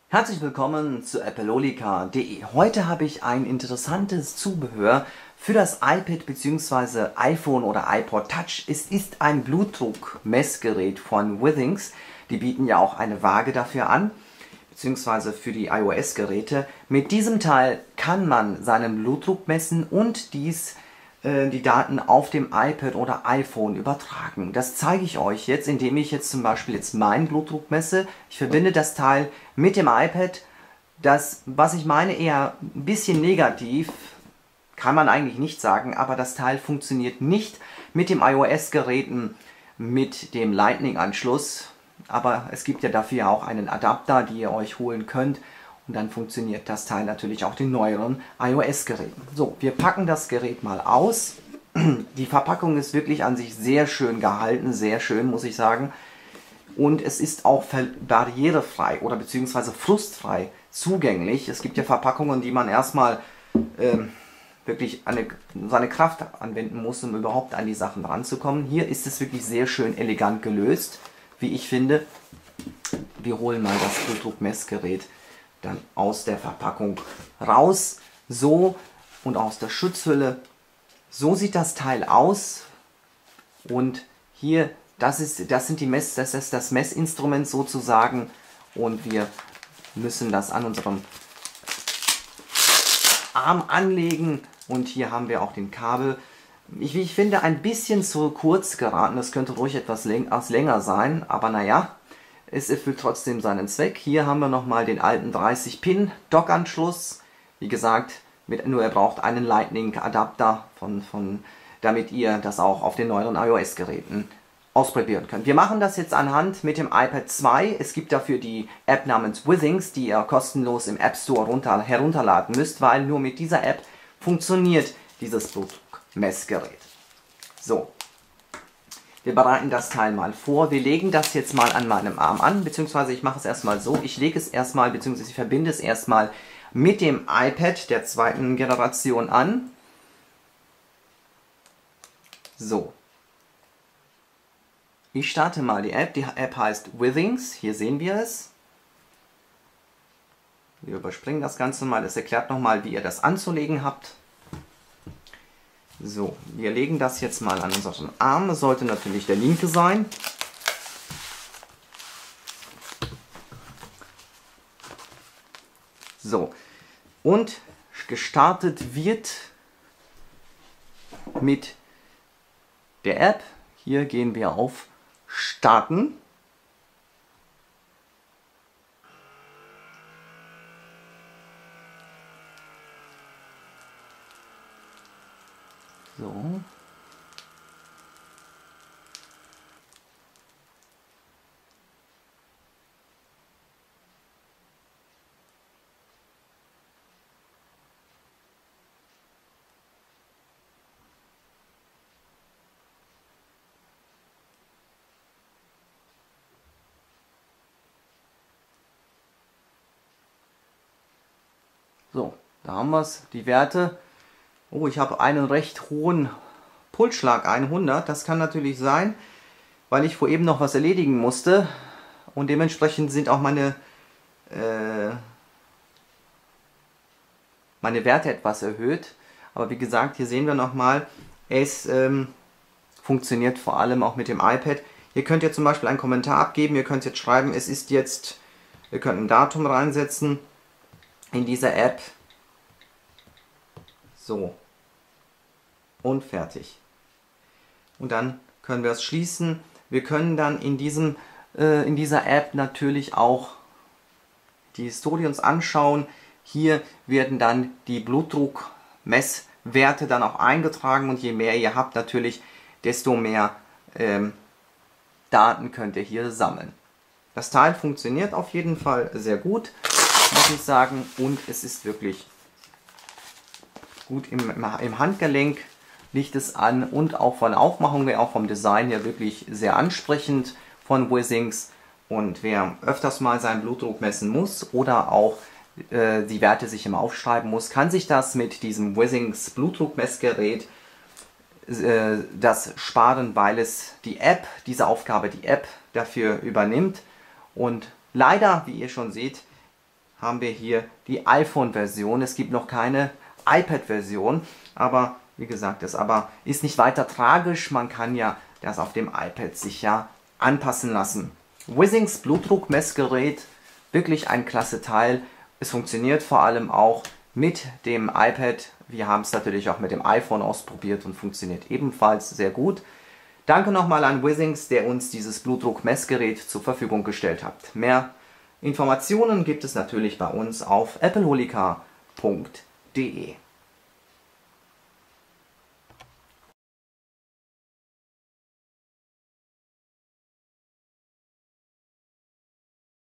Herzlich willkommen zu appleolika.de. Heute habe ich ein interessantes Zubehör für das iPad bzw. iPhone oder iPod Touch. Es ist ein Blutdruckmessgerät von Withings. Die bieten ja auch eine Waage dafür an, beziehungsweise für die iOS-Geräte. Mit diesem Teil kann man seinen Blutdruck messen und die Daten auf dem iPad oder iPhone übertragen. Das zeige ich euch jetzt, indem ich jetzt zum Beispiel meinen Blutdruck messe. Ich verbinde das Teil mit dem iPad. Das, was ich meine, eher ein bisschen negativ, kann man eigentlich nicht sagen, aber das Teil funktioniert nicht mit dem iOS-Geräten mit dem Lightning-Anschluss. Aber es gibt ja dafür auch einen Adapter, den ihr euch holen könnt. Und dann funktioniert das Teil natürlich auch den neueren iOS-Geräten. So, wir packen das Gerät mal aus. Die Verpackung ist wirklich an sich sehr schön gehalten, sehr schön, muss ich sagen. Und es ist auch barrierefrei oder beziehungsweise frustfrei zugänglich. Es gibt ja Verpackungen, die man erstmal wirklich seine Kraft anwenden muss, um überhaupt an die Sachen ranzukommen. Hier ist es wirklich sehr schön elegant gelöst, wie ich finde. Wir holen mal das Blutdruckmessgerät dann aus der Verpackung raus, so, und aus der Schutzhülle. So sieht das Teil aus. Und hier, das ist das Messinstrument sozusagen, und wir müssen das an unserem Arm anlegen, und hier haben wir auch den Kabel. Ich finde, ein bisschen zu kurz geraten, das könnte ruhig etwas länger sein, aber naja, es erfüllt trotzdem seinen Zweck. Hier haben wir nochmal den alten 30-Pin-Dock-Anschluss. Wie gesagt, nur er braucht einen Lightning-Adapter, damit ihr das auch auf den neueren iOS-Geräten ausprobieren könnt. Wir machen das jetzt anhand mit dem iPad 2. Es gibt dafür die App namens Withings, die ihr kostenlos im App Store herunterladen müsst, weil nur mit dieser App funktioniert dieses Blutdruckmessgerät. So. Wir bereiten das Teil mal vor. Wir legen das jetzt mal an meinem Arm an, beziehungsweise ich mache es erstmal so. Ich lege es erstmal, beziehungsweise ich verbinde es erstmal mit dem iPad der zweiten Generation an. So. Ich starte mal die App. Die App heißt Withings. Hier sehen wir es. Wir überspringen das Ganze mal. Es erklärt nochmal, wie ihr das anzulegen habt. So, wir legen das jetzt mal an unseren Arm. Das sollte natürlich der linke sein. So, und gestartet wird mit der App. Hier gehen wir auf Starten. So. So, da haben wir es, die Werte. Oh, ich habe einen recht hohen Pulsschlag, 100. Das kann natürlich sein, weil ich vor eben noch was erledigen musste. Und dementsprechend sind auch meine Werte etwas erhöht. Aber wie gesagt, hier sehen wir nochmal, es funktioniert vor allem auch mit dem iPad. Ihr könnt ja zum Beispiel einen Kommentar abgeben. Ihr könnt jetzt schreiben, es ist jetzt, ihr könnt ein Datum reinsetzen in dieser App. So. Und fertig. Und dann können wir es schließen. Wir können dann in dieser App natürlich auch die Historie uns anschauen. Hier werden dann die Blutdruckmesswerte dann auch eingetragen, und je mehr ihr habt natürlich, desto mehr Daten könnt ihr hier sammeln. Das Teil funktioniert auf jeden Fall sehr gut, muss ich sagen, und es ist wirklich gut im Handgelenk, liegt es an, und auch von der Aufmachung her, auch vom Design her wirklich sehr ansprechend von Withings. Und wer öfters mal seinen Blutdruck messen muss oder auch die Werte sich immer aufschreiben muss, kann sich das mit diesem Withings Blutdruckmessgerät das sparen, weil es die App dafür übernimmt. Und leider, wie ihr schon seht, haben wir hier die iPhone-Version. Es gibt noch keine iPad-Version, aber wie gesagt, das ist nicht weiter tragisch. Man kann ja das auf dem iPad sich ja anpassen lassen. Withings Blutdruckmessgerät, wirklich ein klasse Teil. Es funktioniert vor allem auch mit dem iPad. Wir haben es natürlich auch mit dem iPhone ausprobiert und funktioniert ebenfalls sehr gut. Danke nochmal an Withings, der uns dieses Blutdruckmessgerät zur Verfügung gestellt hat. Mehr Informationen gibt es natürlich bei uns auf appleholika.de.